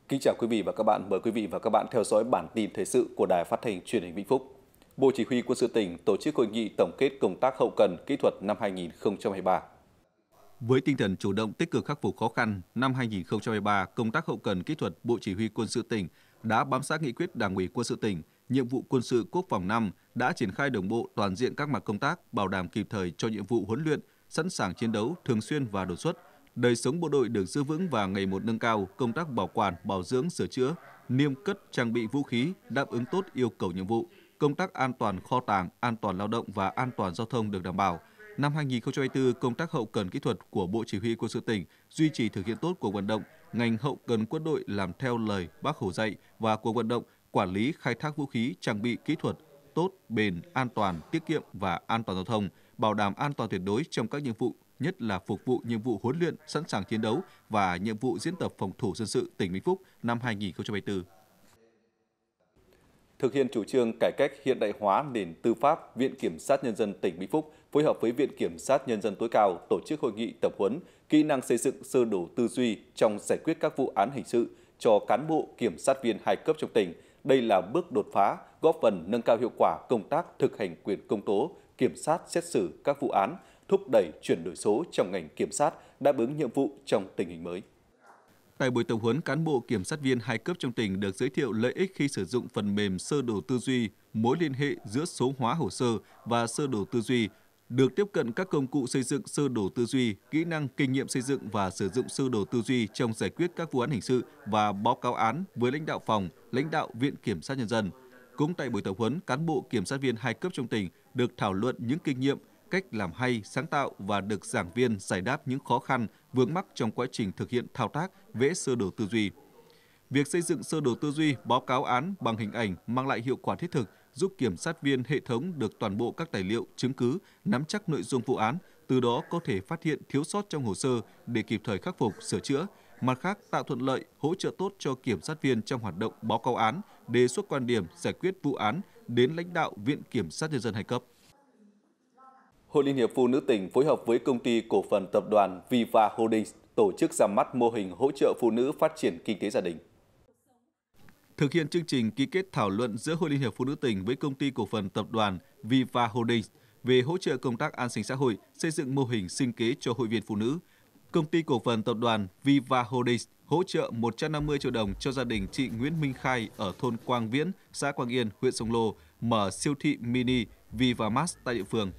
Kính chào quý vị và các bạn. Mời quý vị và các bạn theo dõi bản tin thời sự của Đài Phát thanh Truyền hình Vĩnh Phúc. Bộ Chỉ huy Quân sự tỉnh tổ chức hội nghị tổng kết công tác hậu cần kỹ thuật năm 2023. Với tinh thần chủ động tích cực khắc phục khó khăn, năm 2023, công tác hậu cần kỹ thuật Bộ Chỉ huy Quân sự tỉnh đã bám sát nghị quyết Đảng ủy Quân sự tỉnh, nhiệm vụ quân sự quốc phòng năm đã triển khai đồng bộ toàn diện các mặt công tác, bảo đảm kịp thời cho nhiệm vụ huấn luyện, sẵn sàng chiến đấu thường xuyên và đột xuất. Đời sống bộ đội được giữ vững và ngày một nâng cao, công tác bảo quản, bảo dưỡng, sửa chữa, niêm cất trang bị vũ khí đáp ứng tốt yêu cầu nhiệm vụ. Công tác an toàn kho tàng, an toàn lao động và an toàn giao thông được đảm bảo. Năm 2024, công tác hậu cần kỹ thuật của Bộ Chỉ huy Quân sự tỉnh duy trì thực hiện tốt cuộc vận động ngành hậu cần quân đội làm theo lời Bác Hồ dạy và cuộc vận động quản lý khai thác vũ khí, trang bị kỹ thuật tốt, bền, an toàn, tiết kiệm và an toàn giao thông, bảo đảm an toàn tuyệt đối trong các nhiệm vụ, nhất là phục vụ nhiệm vụ huấn luyện, sẵn sàng chiến đấu và nhiệm vụ diễn tập phòng thủ dân sự tỉnh Vĩnh Phúc năm 2024. Thực hiện chủ trương cải cách hiện đại hóa nền tư pháp, Viện Kiểm sát Nhân dân tỉnh Vĩnh Phúc phối hợp với Viện Kiểm sát Nhân dân tối cao tổ chức hội nghị tập huấn kỹ năng xây dựng sơ đồ tư duy trong giải quyết các vụ án hình sự cho cán bộ kiểm sát viên hai cấp trong tỉnh. Đây là bước đột phá, góp phần nâng cao hiệu quả công tác thực hành quyền công tố, kiểm sát xét xử các vụ án, thúc đẩy chuyển đổi số trong ngành kiểm sát, đáp ứng nhiệm vụ trong tình hình mới. Tại buổi tập huấn, cán bộ kiểm sát viên hai cấp trong tỉnh được giới thiệu lợi ích khi sử dụng phần mềm sơ đồ tư duy, mối liên hệ giữa số hóa hồ sơ và sơ đồ tư duy, được tiếp cận các công cụ xây dựng sơ đồ tư duy, kỹ năng kinh nghiệm xây dựng và sử dụng sơ đồ tư duy trong giải quyết các vụ án hình sự và báo cáo án với lãnh đạo phòng, lãnh đạo Viện Kiểm sát Nhân dân. Cũng tại buổi tập huấn, cán bộ kiểm sát viên hai cấp trong tỉnh được thảo luận những kinh nghiệm, cách làm hay, sáng tạo và được giảng viên giải đáp những khó khăn, vướng mắc trong quá trình thực hiện thao tác vẽ sơ đồ tư duy. Việc xây dựng sơ đồ tư duy, báo cáo án bằng hình ảnh mang lại hiệu quả thiết thực, giúp kiểm sát viên hệ thống được toàn bộ các tài liệu, chứng cứ, nắm chắc nội dung vụ án, từ đó có thể phát hiện thiếu sót trong hồ sơ để kịp thời khắc phục, sửa chữa. Mặt khác, tạo thuận lợi, hỗ trợ tốt cho kiểm sát viên trong hoạt động báo cáo án, đề xuất quan điểm, giải quyết vụ án đến lãnh đạo Viện Kiểm sát Nhân dân hai cấp. Hội Liên hiệp Phụ nữ tỉnh phối hợp với công ty cổ phần tập đoàn Viva Holdings tổ chức ra mắt mô hình hỗ trợ phụ nữ phát triển kinh tế gia đình. Thực hiện chương trình ký kết thảo luận giữa Hội Liên hiệp Phụ nữ tỉnh với công ty cổ phần tập đoàn Viva Holdings về hỗ trợ công tác an sinh xã hội, xây dựng mô hình sinh kế cho hội viên phụ nữ, công ty cổ phần tập đoàn Viva Holdings hỗ trợ 150 triệu đồng cho gia đình chị Nguyễn Minh Khai ở thôn Quang Viễn, xã Quang Yên, huyện Sông Lô mở siêu thị mini Vivamart tại địa phương.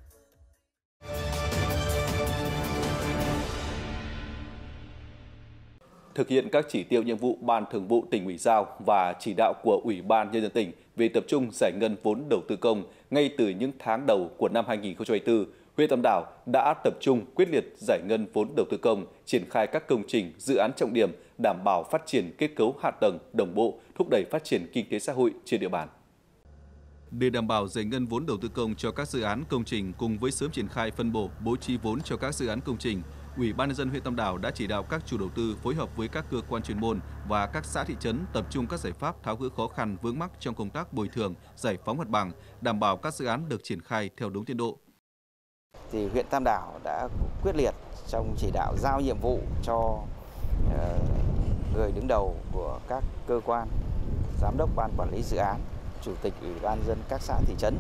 Thực hiện các chỉ tiêu nhiệm vụ Ban Thường vụ Tỉnh ủy giao và chỉ đạo của Ủy ban Nhân dân tỉnh về tập trung giải ngân vốn đầu tư công ngay từ những tháng đầu của năm 2024, huyện Tam Đảo đã tập trung quyết liệt giải ngân vốn đầu tư công, triển khai các công trình, dự án trọng điểm, đảm bảo phát triển kết cấu hạ tầng đồng bộ, thúc đẩy phát triển kinh tế xã hội trên địa bàn. Để đảm bảo giải ngân vốn đầu tư công cho các dự án công trình cùng với sớm triển khai phân bổ, bố trí vốn cho các dự án công trình, Ủy ban Nhân dân huyện Tam Đảo đã chỉ đạo các chủ đầu tư phối hợp với các cơ quan chuyên môn và các xã thị trấn tập trung các giải pháp tháo gỡ khó khăn vướng mắc trong công tác bồi thường, giải phóng mặt bằng, đảm bảo các dự án được triển khai theo đúng tiến độ. Thì huyện Tam Đảo đã quyết liệt trong chỉ đạo giao nhiệm vụ cho người đứng đầu của các cơ quan, giám đốc ban quản lý dự án, chủ tịch Ủy ban nhân dân các xã thị trấn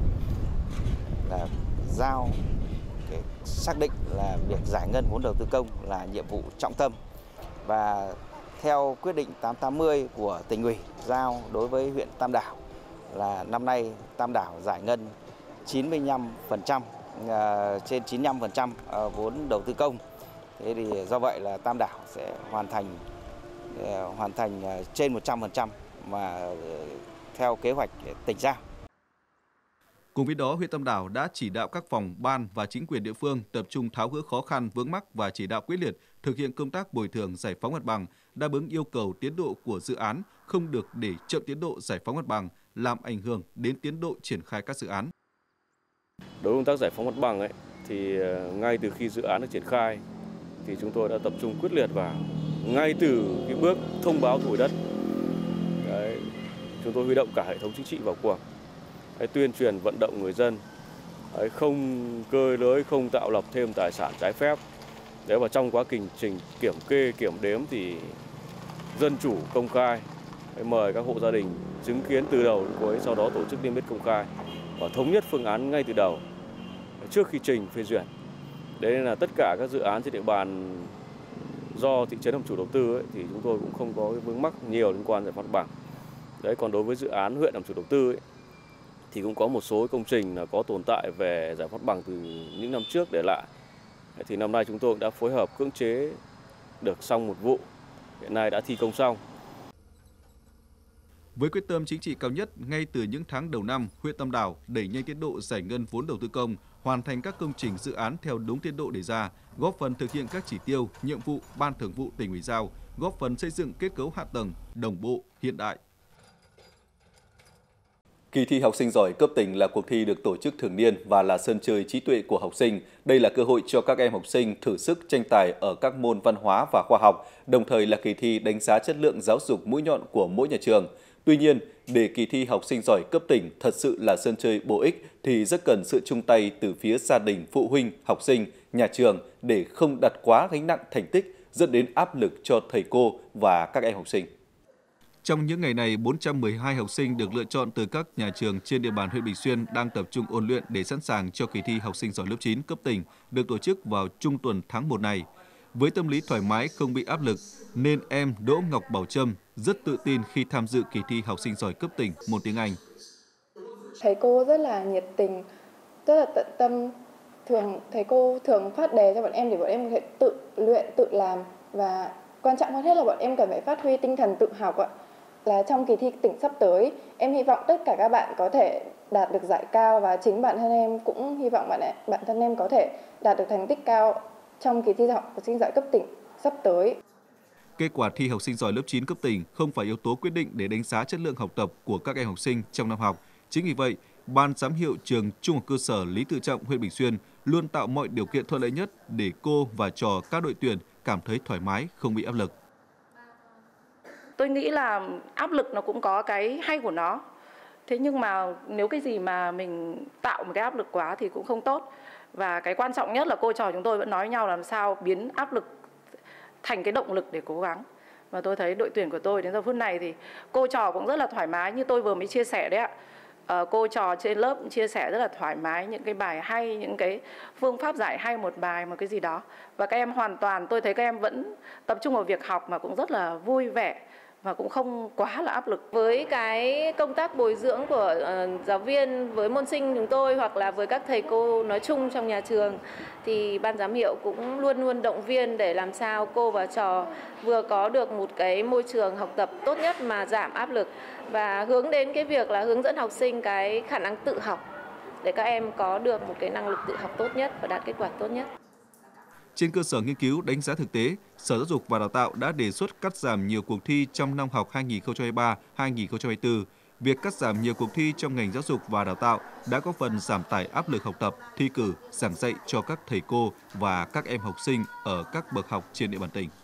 là giao xác định là việc giải ngân vốn đầu tư công là nhiệm vụ trọng tâm, và theo quyết định 880 của Tỉnh ủy giao đối với huyện Tam Đảo là năm nay Tam Đảo giải ngân 95%, trên 95% vốn đầu tư công. Thế thì do vậy là Tam Đảo sẽ hoàn thành trên 100% mà theo kế hoạch tỉnh giao. Cùng với đó, huyện Tam Đảo đã chỉ đạo các phòng, ban và chính quyền địa phương tập trung tháo gỡ khó khăn vướng mắc và chỉ đạo quyết liệt thực hiện công tác bồi thường giải phóng mặt bằng, đáp ứng yêu cầu tiến độ của dự án, không được để chậm tiến độ giải phóng mặt bằng, làm ảnh hưởng đến tiến độ triển khai các dự án. Đối với công tác giải phóng mặt bằng thì ngay từ khi dự án được triển khai thì chúng tôi đã tập trung quyết liệt vào ngay từ cái bước thông báo thu hồi đất. Chúng tôi huy động cả hệ thống chính trị vào cuộc, tuyên truyền vận động người dân không cơi nới, không tạo lập thêm tài sản trái phép. Và trong quá trình kiểm kê, kiểm đếm thì dân chủ, công khai, mời các hộ gia đình chứng kiến từ đầu đến cuối, sau đó tổ chức niêm yết công khai và thống nhất phương án ngay từ đầu trước khi trình phê duyệt. Đấy là tất cả các dự án trên địa bàn do thị trấn làm chủ đầu tư ấy, thì chúng tôi cũng không có vướng mắc nhiều liên quan giải phóng mặt bằng. Đấy, còn đối với dự án huyện làm chủ đầu tư ấy, thì cũng có một số công trình là có tồn tại về giải phóng mặt bằng từ những năm trước để lại. Thì năm nay chúng tôi đã phối hợp cưỡng chế được xong một vụ, hiện nay đã thi công xong. Với quyết tâm chính trị cao nhất, ngay từ những tháng đầu năm, huyện Tam Đảo đẩy nhanh tiến độ giải ngân vốn đầu tư công, hoàn thành các công trình dự án theo đúng tiến độ đề ra, góp phần thực hiện các chỉ tiêu, nhiệm vụ Ban Thường vụ Tỉnh ủy giao, góp phần xây dựng kết cấu hạ tầng đồng bộ, hiện đại. Kỳ thi học sinh giỏi cấp tỉnh là cuộc thi được tổ chức thường niên và là sân chơi trí tuệ của học sinh. Đây là cơ hội cho các em học sinh thử sức tranh tài ở các môn văn hóa và khoa học, đồng thời là kỳ thi đánh giá chất lượng giáo dục mũi nhọn của mỗi nhà trường. Tuy nhiên, để kỳ thi học sinh giỏi cấp tỉnh thật sự là sân chơi bổ ích thì rất cần sự chung tay từ phía gia đình, phụ huynh, học sinh, nhà trường để không đặt quá gánh nặng thành tích dẫn đến áp lực cho thầy cô và các em học sinh. Trong những ngày này, 412 học sinh được lựa chọn từ các nhà trường trên địa bàn huyện Bình Xuyên đang tập trung ôn luyện để sẵn sàng cho kỳ thi học sinh giỏi lớp 9 cấp tỉnh được tổ chức vào trung tuần tháng 1 này. Với tâm lý thoải mái, không bị áp lực, nên em Đỗ Ngọc Bảo Trâm rất tự tin khi tham dự kỳ thi học sinh giỏi cấp tỉnh môn tiếng Anh. Thầy cô rất là nhiệt tình, rất là tận tâm. Thầy cô thường phát đề cho bọn em để bọn em có thể tự luyện, tự làm. Và quan trọng hơn hết là bọn em cần phải phát huy tinh thần tự học ạ. Là trong kỳ thi tỉnh sắp tới, em hy vọng tất cả các bạn có thể đạt được giải cao và chính bản thân em cũng hy vọng bản thân em có thể đạt được thành tích cao trong kỳ thi học sinh giỏi cấp tỉnh sắp tới. Kết quả thi học sinh giỏi lớp 9 cấp tỉnh không phải yếu tố quyết định để đánh giá chất lượng học tập của các em học sinh trong năm học. Chính vì vậy, Ban giám hiệu trường Trung học cơ sở Lý Tự Trọng, huyện Bình Xuyên luôn tạo mọi điều kiện thuận lợi nhất để cô và trò các đội tuyển cảm thấy thoải mái, không bị áp lực. Tôi nghĩ là áp lực nó cũng có cái hay của nó. Thế nhưng mà nếu cái gì mà mình tạo một cái áp lực quá thì cũng không tốt. Và cái quan trọng nhất là cô trò chúng tôi vẫn nói với nhau làm sao biến áp lực thành cái động lực để cố gắng. Và tôi thấy đội tuyển của tôi đến giờ phút này thì cô trò cũng rất là thoải mái, như tôi vừa mới chia sẻ đấy ạ. Cô trò trên lớp chia sẻ rất là thoải mái những cái bài hay, những cái phương pháp giải hay một bài, một cái gì đó. Và các em hoàn toàn, tôi thấy các em vẫn tập trung vào việc học mà cũng rất là vui vẻ và cũng không quá là áp lực. Với cái công tác bồi dưỡng của giáo viên với môn sinh chúng tôi hoặc là với các thầy cô nói chung trong nhà trường thì ban giám hiệu cũng luôn luôn động viên để làm sao cô và trò vừa có được một cái môi trường học tập tốt nhất mà giảm áp lực và hướng đến cái việc là hướng dẫn học sinh cái khả năng tự học để các em có được một cái năng lực tự học tốt nhất và đạt kết quả tốt nhất. Trên cơ sở nghiên cứu đánh giá thực tế, Sở Giáo dục và Đào tạo đã đề xuất cắt giảm nhiều cuộc thi trong năm học 2023-2024. Việc cắt giảm nhiều cuộc thi trong ngành giáo dục và đào tạo đã có phần giảm tải áp lực học tập, thi cử, giảng dạy cho các thầy cô và các em học sinh ở các bậc học trên địa bàn tỉnh.